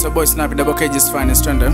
it's your boy Snappy, double K's finest trender.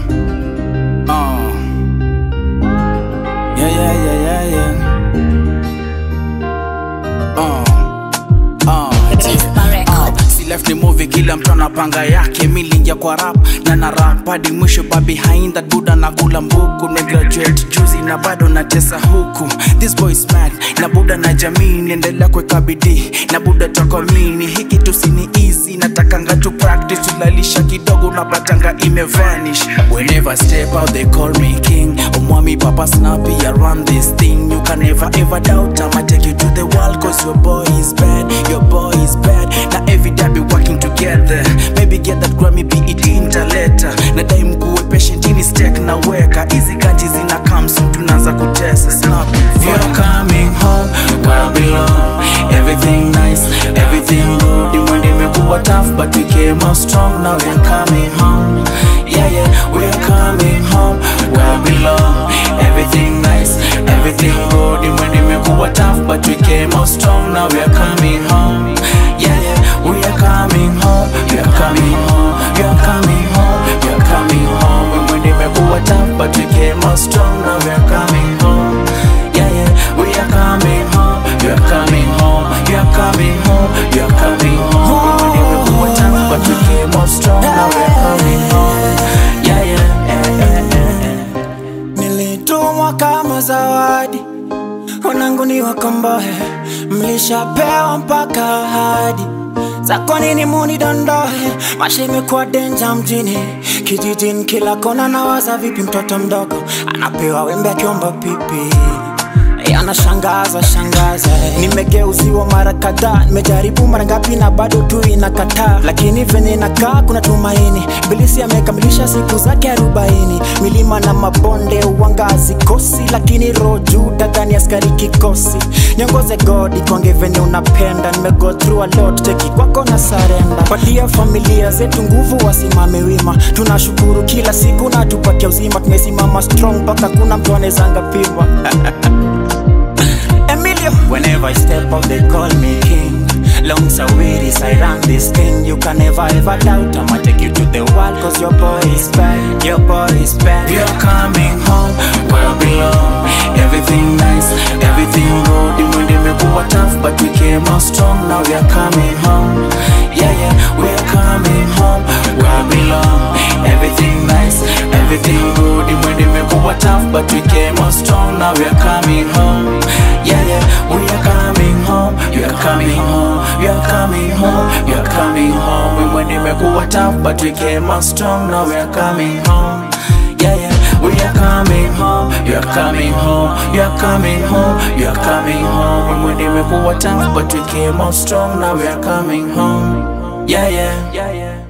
Left the movie, kila mtu anapanga yake. Milingia kwa rap na na rap hadi mwisho, but behind that Buddha na kula mbuku. Nimegraduate juzi na bado natesa huku. This boy is mad na Buddha na jamii, niendelea kuweka bidii na Buddha takwamini. Hiki tu sini easy, natakanga tu practice. Tulalisha kidogo napatanga imevanish. Whenever I step out they call me king. Umwami papa Snappy, I run this thing. You can never ever doubt I'ma take you to the world, cause your boy is bad, your boy is bad. Now every day be working together, maybe get that Grammy, be it intaleta. Nadai mkuwe patient ini stack na weka. Easy kanji zina come soon, tunaanza kutesa. Snappy, you're coming home where I belong. Everything nice, everything good. The one day mekuwa tough, but we came out strong. Now we're coming home. Yeah, yeah, we're coming home where I belong. Everything nice, everything good. The one day mekuwa tough, but we came out strong. Now we're coming home. Yeah, yeah, we are coming home. We are coming home. We are coming home. We are coming home. And when they make a tough, but we came out strong. Now we are coming home. Yeah, yeah, we are coming home. We are coming home. We are coming home. We are coming home. When they make a tough, but we came out strong. Now we are coming home. Yeah, yeah. Nilitumwa kama zawadi, wanangu ni wakomboe, mlishapewa mpaka ahadi. Za kwa nini muni dondohe? Maisha imekuwa danger mjini, kijijini kila kona. Nawaza vipi mtoto mdogo anapewa wembe akiomba pipi. Anashangaza shangaza. Nimegeuziwa mara kadhaa, nimejaribu mara ngapi na bado tu inakataa. Lakini venye inakaa kuna tumaini, Ibilisi amekamilisha siku zake 40. Milima na mabonde uangazi kosi, lakini roho juu dadani askari kikosi. Nyongoze God kwange venye unapenda. Nimego through a lot, cheki kwako na surrender. Patia familia zetu nguvu wasimame wima. Tunashukuru kila siku na tupatia uzima. Tumesimama strong mpaka kuna mtu anezanga pima. Emilyo. Whenever I step out they call me king. Long Sawiris, I run this thing. You can never ever doubt I'ma take you to the world, cause your boy is bad, your boy is bad. You're coming home where I belong. Everything nice, everything good. The way they make it tough, but we came out strong. Now we are coming home. Yeah, yeah, we are coming home where I belong. Everything nice, everything good. The way they make it tough, but we came out strong. Now we are coming home. Yeah, yeah, we are coming home. You are coming home. We are coming home. We are coming home. And when they make it tough, but we came out strong. Now we are coming home. Yeah, yeah, we are coming home. You are coming home. You are coming home. You are coming home. And when they make it tough, but we came out strong. Now we are coming home. Yeah, yeah, yeah, yeah.